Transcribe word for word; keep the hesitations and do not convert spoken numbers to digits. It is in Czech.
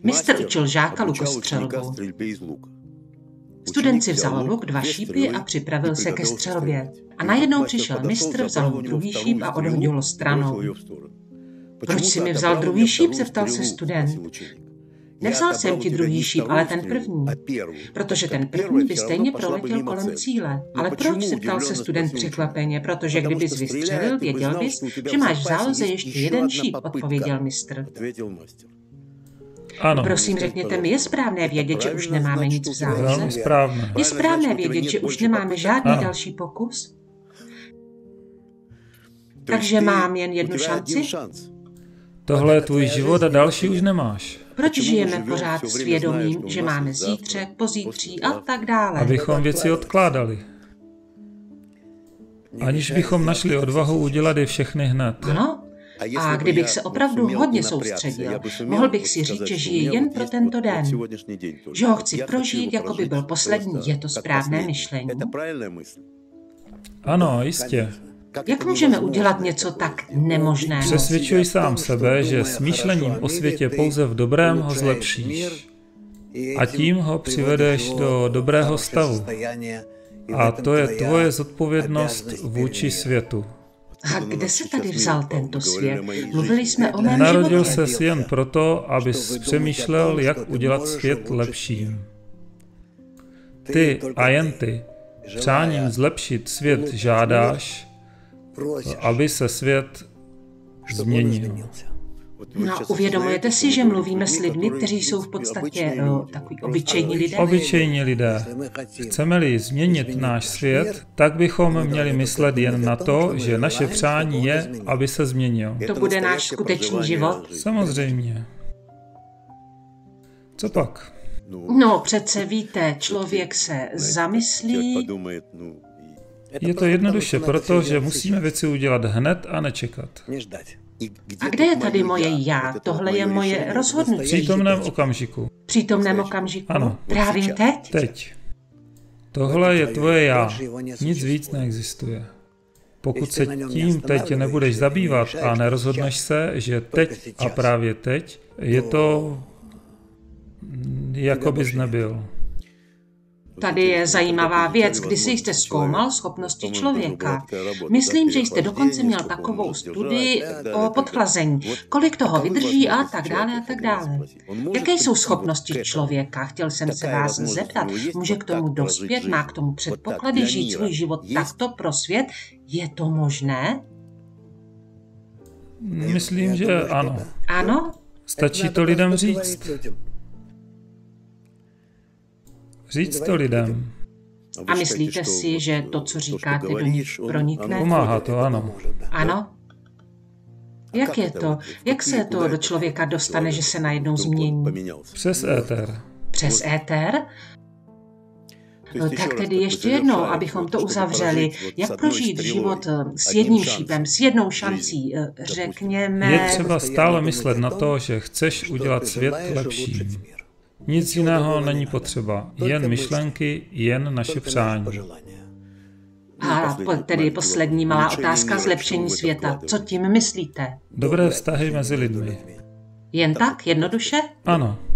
Mistr učil žáka lukostřelbu. Student si vzal luk, dva šípy a připravil se ke střelbě. A najednou přišel mistr, vzal mu druhý šíp a odhodil ho stranou. Proč jsi mi vzal druhý šíp? Zeptal se student. Nevzal jsem ti druhý šíp, ale ten první. Protože ten první by stejně proletěl kolem cíle. Ale proč? Zeptal se student překvapeně. Protože kdybys vystřelil, věděl bys, že máš v záloze ještě jeden šíp, odpověděl mistr. Ano. Prosím, řekněte mi, je správné vědět, že už nemáme nic v záloze? Velmi správné. Je správné vědět, že už nemáme žádný ano. další pokus? Takže mám jen jednu šanci? Tohle je tvůj život a další už nemáš. Proč žijeme pořád s vědomím, že máme zítřek, pozítří a tak dále? Abychom věci odkládali. Aniž bychom našli odvahu udělat je všechny hned. Ano? A kdybych se opravdu hodně soustředil, mohl bych si říct, že žiji jen pro tento den. Že ho chci prožít, jako by byl poslední. Je to správné myšlení? Ano, jistě. Jak můžeme udělat něco tak nemožného? Přesvědčuj sám sebe, že s myšlením o světě pouze v dobrém ho zlepšíš. A tím ho přivedeš do dobrého stavu. A to je tvoje zodpovědnost vůči světu. A kde se tady vzal tento svět? Mluvili jsme o mém Narodil životě. ses jen proto, abys přemýšlel, jak udělat svět lepším. Ty a jen ty přáním zlepšit svět žádáš, aby se svět změnil. No, uvědomujete si, že mluvíme s lidmi, kteří jsou v podstatě no, takový obyčejní lidé? Obyčejní lidé. Chceme-li změnit náš svět, tak bychom měli myslet jen na to, že naše přání je, aby se změnil. To bude náš skutečný život? Samozřejmě. Co pak? No, přece víte, člověk se zamyslí. Je to jednoduše proto, že musíme věci udělat hned a nečekat. A kde je tady moje já? Tohle je moje V rozhodnutí. přítomném okamžiku. V přítomném okamžiku? Ano. Právě teď? Teď. Tohle je tvoje já. Nic víc neexistuje. Pokud se tím teď nebudeš zabývat a nerozhodneš se, že teď a právě teď, je to jako bys nebyl. Tady je zajímavá věc, když jste zkoumal schopnosti člověka. Myslím, že jste dokonce měl takovou studii o podchlazení. Kolik toho vydrží a tak dále a tak dále. Jaké jsou schopnosti člověka? Chtěl jsem se vás zeptat. Může k tomu dospět? Má k tomu předpoklady žít svůj život takto pro svět? Je to možné? Myslím, že ano. Ano? Stačí to lidem říct. Říct to lidem. A myslíte si, že to, co říkáte, do nich pronikne? Pomáhá to, ano. Ano? Jak je to? Jak se to do člověka dostane, že se najednou změní? Přes éter. Přes éter? No, tak tedy ještě jednou, abychom to uzavřeli. Jak prožít život s jedním šípem, s jednou šancí, řekněme... Je třeba stále myslet na to, že chceš udělat svět lepším. Nic jiného není potřeba, jen myšlenky, jen naše přání. A tedy poslední malá otázka zlepšení světa. Co tím myslíte? Dobré vztahy mezi lidmi. Jen tak, jednoduše? Ano.